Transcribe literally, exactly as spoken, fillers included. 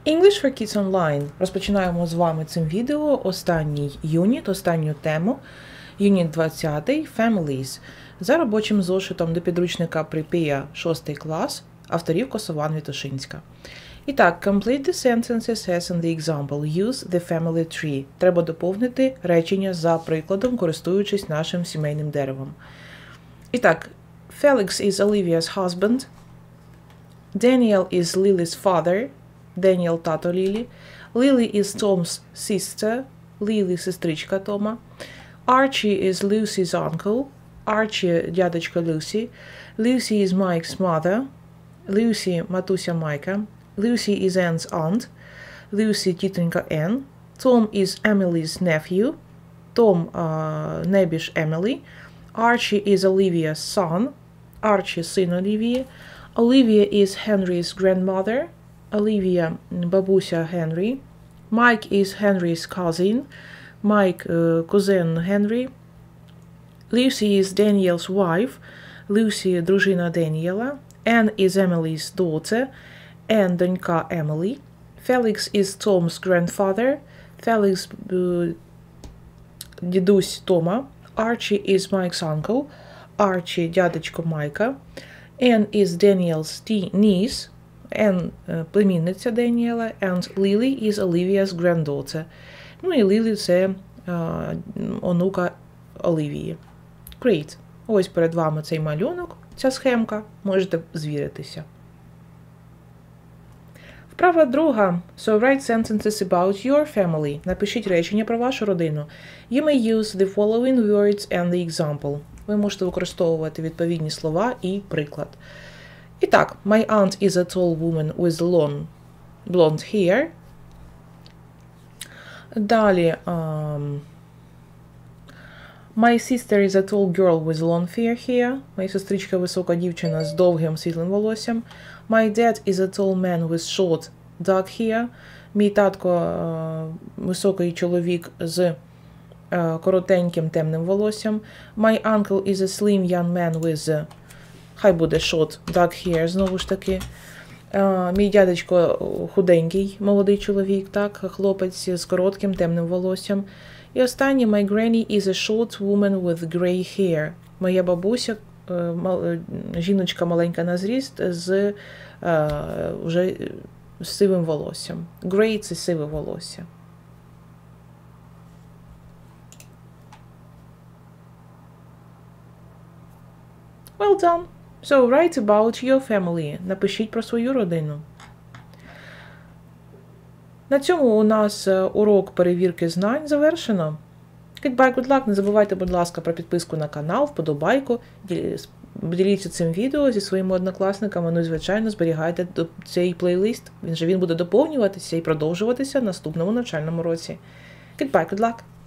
English for Kids Online. Розпочинаємо з вами цим відео останній юніт, останню тему. Юніт двадцять Families. За робочим зошитом до підручника Припія шостий клас, авторів Косован Вітушинська. І так, complete the sentences as in the example. Use the family tree. Треба доповнити речення за прикладом, користуючись нашим сімейним деревом. І так, Felix is Olivia's husband. Daniel is Lily's father. Daniel – тато Лілі. Lily is Tom's sister. Лілі – сестричка Тома. Archie is Lucy's uncle. Archie – дядечко Люсі. Lucy is Mike's mother. Lucy – матуся Майка. Lucy is Anne's aunt. Lucy – тітонька Anne. Tom is Emily's nephew. Tom uh, – небіж Emily. Archie is Olivia's son. Archie – син Олівії. Olivia is Henry's grandmother. Olivia – бабуся Генрі. Mike is Henry's cousin. Mike uh, – кузен Генрі. Lucy is Daniel's wife. Lucy – дружина Деніела. Anne is Emily's daughter. Anne – донька Емілі. Felix is Tom's grandfather. Felix uh, – дідусь Тома. Archie is Mike's uncle. Archie – дядечко Майка. Anne is Daniel's niece. Anne – племінниця Деніела. And Lily is Olivia's granddaughter. Ну і Лілі – це uh, онука Олівії. Great. Ось перед вами цей малюнок, ця схемка. Можете звіритися. Вправа друга. So write sentences about your family. Напишіть речення про вашу родину. You may use the following words and the example. Ви можете використовувати відповідні слова і приклад. І так, my aunt is a tall woman with long blonde hair. Далі, um, my sister is a tall girl with long fair hair. Моя сестричка висока дівчина з довгим світлим волоссям. My dad is a tall man with short dark hair. Мій татко uh, високий чоловік з uh, коротеньким темним волоссям. My uncle is a slim young man with uh, хай буде short dark hair, знову ж таки. Uh, мій дядечко худенький, молодий чоловік, так, хлопець з коротким темним волоссям. І останнє, my granny is a short woman with grey hair. Моя бабуся, uh, жіночка маленька на зріст, з uh, вже з сивим волоссям. Grey – це сиве волосся. Well done! So, write about your family. Напишіть про свою родину. На цьому у нас урок перевірки знань завершено. Goodbye, good luck. Не забувайте, будь ласка, про підписку на канал, вподобайку. Діліться цим відео зі своїми однокласниками. Ну і, звичайно, зберігайте цей плейлист. Він же він буде доповнюватися і продовжуватися в наступному навчальному році. Goodbye, good luck.